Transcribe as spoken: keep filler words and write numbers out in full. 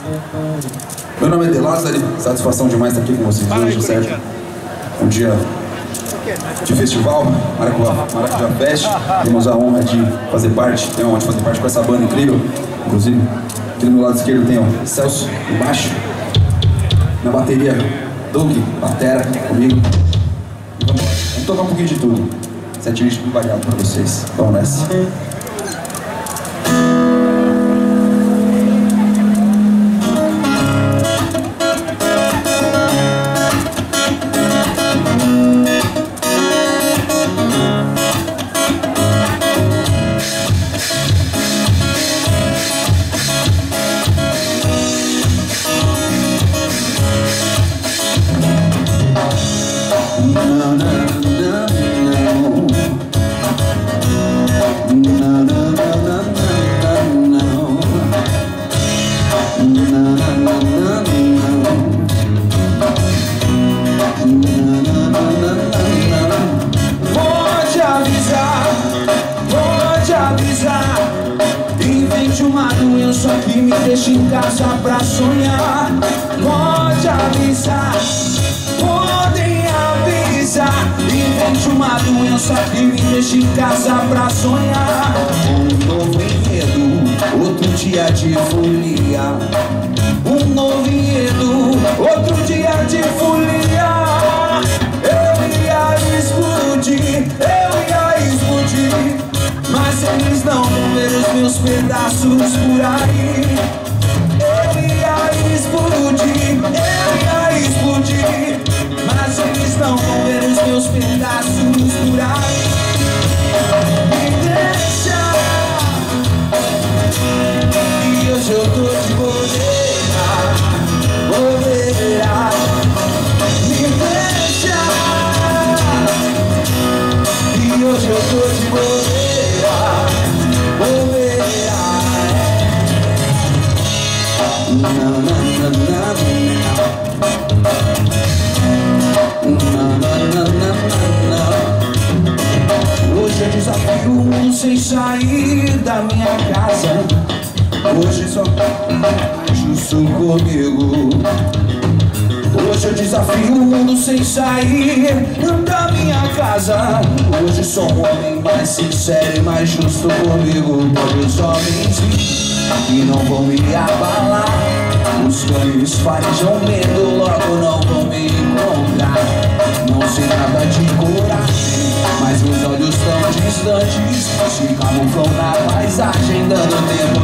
Meu nome é De Lázari, satisfação demais estar aqui com vocês hoje, certo? Um dia de festival, Maracujá, Maracujá Fest. Temos a honra de fazer parte, tem a honra de fazer parte com essa banda incrível. Inclusive, aqui do meu lado esquerdo tem o Celso, no baixo. Na bateria, Doug, batera, comigo. E vamos embora. Vamos tocar um pouquinho de tudo. Sete ritmos variados pra vocês. Vamos nessa. Pode avisar, pode avisar. Invente uma doença que me deixa em casa pra sonhar. Pode avisar, podem avisar. Invente uma doença que me deixa em casa pra sonhar. Um novo enredo, outro dia de folia. Um novo enredo, outro dia de folia. Eu ia explodir, eu ia explodir, mas eles não vão ver os meus pedaços por aí. Eu ia explodir, eu ia explodir, mas eles não vão ver os meus pedaços por aí. Me deixa, e hoje eu tô de bobeira, bobeira. Me deixa, e hoje eu tô de bobeira, bobeira. Não, não, não, não, não, não, não. Hoje eu desafio o mundo sem sair da minha casa. Hoje só justo comigo. Hoje eu desafio o mundo sem sair da minha casa. Hoje sou um homem mais sincero e mais justo comigo. Pois os homens que não vão me abalar, os cães farejam medo, logo não vão me encontrar. Não sei nada de coragem, mas meus olhos tão distantes se camuflam na paisagem, dando tempo